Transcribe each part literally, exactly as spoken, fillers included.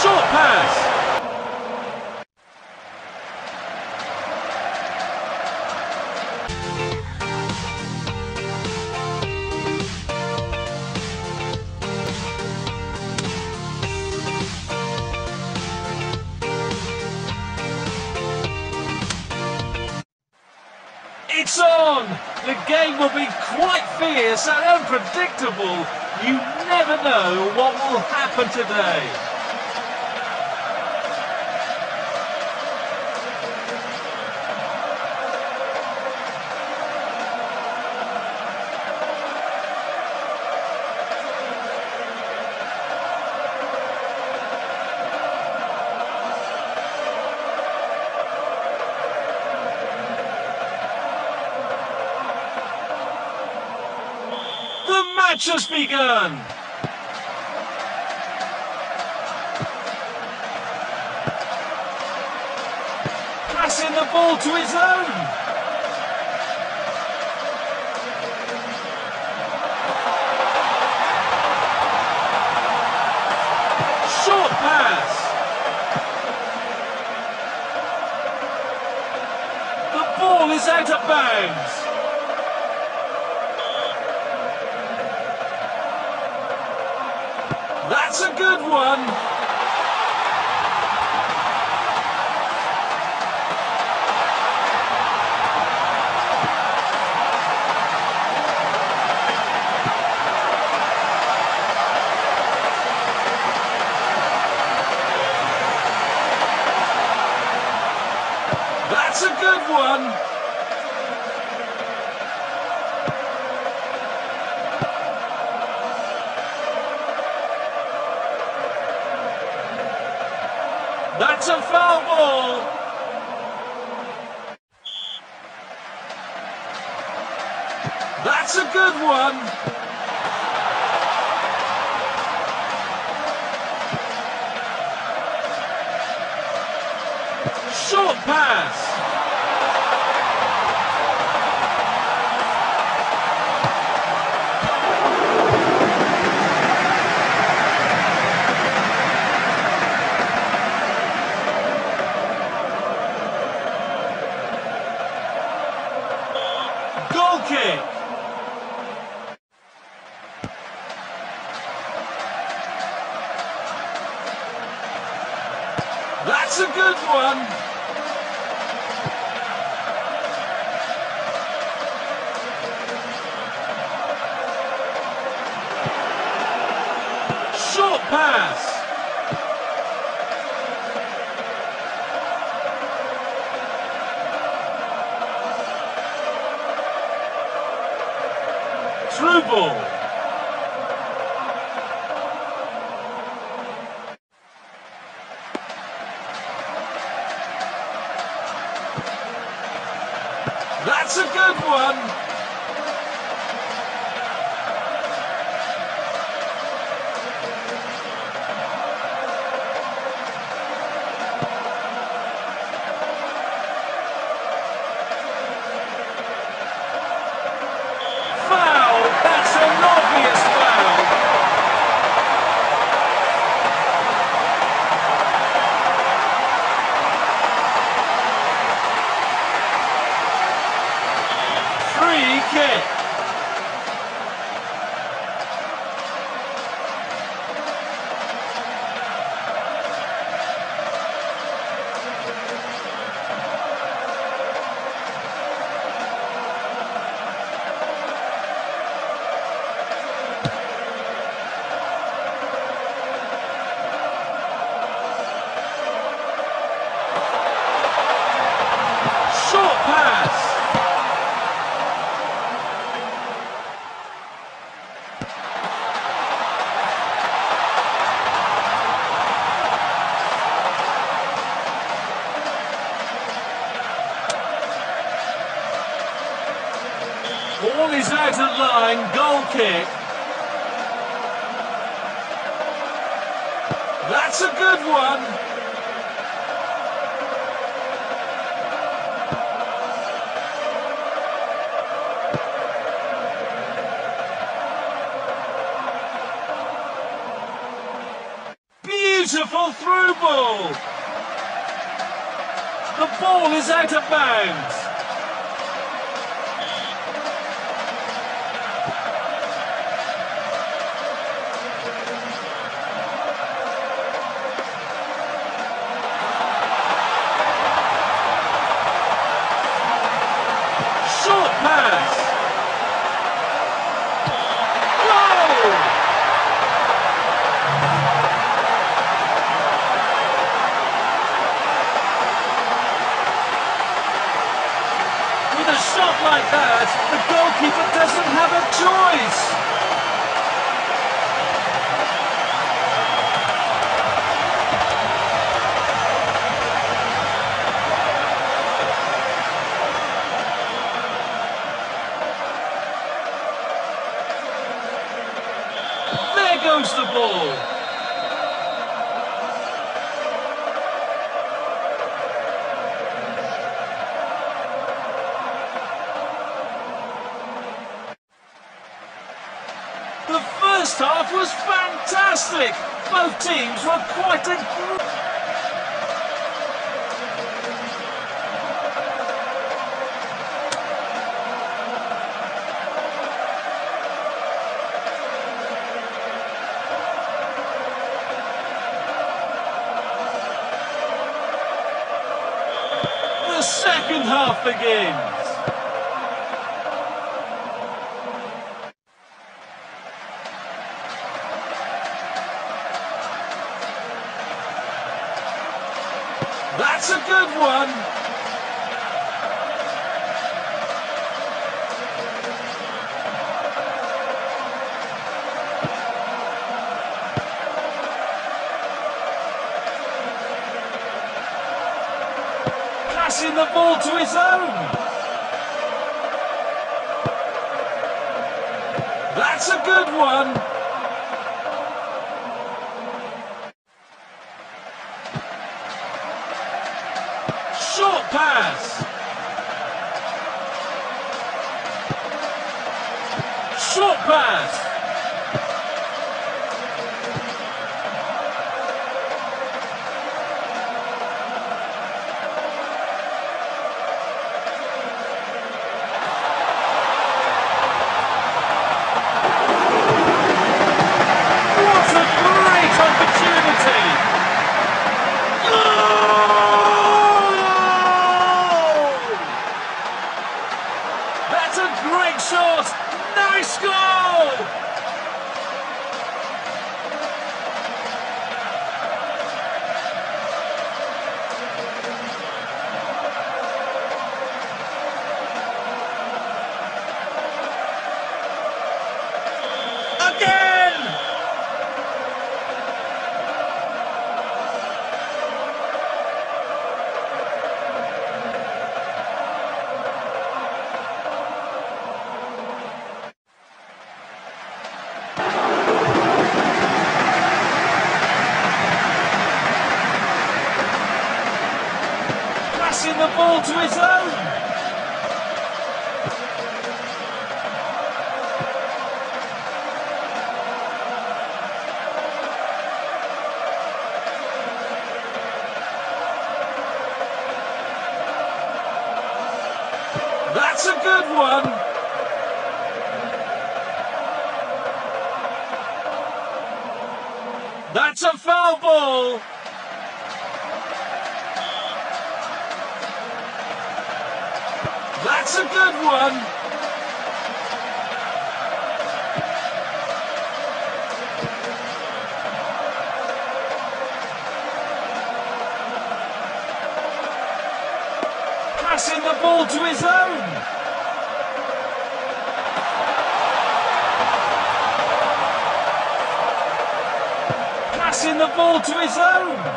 Short pass. It's on! The game will be quite fierce and unpredictable. You never know what will happen today. The match has begun! Passing the ball to his own! Short pass! The ball is out of bounds! That's a good one. That's a good one. That's a foul ball. That's a good one. Short pass. Goal kick. That's a good one. Short pass. Through ball. That's a good one. Foul. That's an obvious foul. Free kick. Short pass. Ball is out of line, goal kick. That's a good one. Beautiful. Beautiful through ball. The ball is out of bounds. Short pass. Goal! With a shot like that, the goalkeeper doesn't have a choice. There goes the ball. The first half was fantastic. Both teams were quite a... The second half begins. That's a good one. Passing the ball to his own. That's a good one. Short pass. Short pass. What a great opportunity. That's a great shot! Nice goal! Again! Passing the ball to his own. That's a good one. That's a foul ball. That's a good one. Passing the ball to his own. Passing the ball to his own.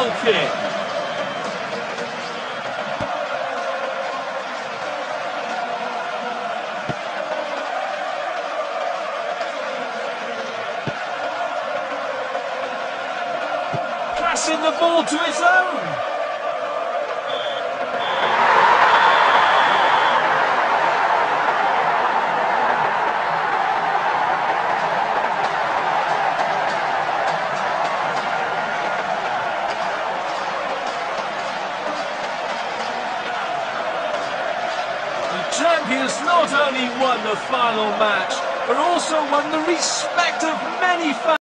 goal kick. Passing the ball to his own. The champions not only won the final match, but also won the respect of many fans.